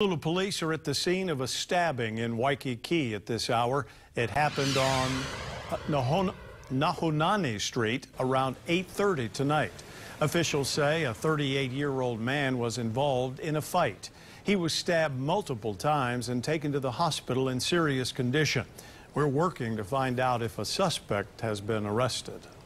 Honolulu police are at the scene of a stabbing in Waikiki at this hour. It happened on Nohonani Street around 8:30 tonight. Officials say a 38-year-old man was involved in a fight. He was stabbed multiple times and taken to the hospital in serious condition. We're working to find out if a suspect has been arrested.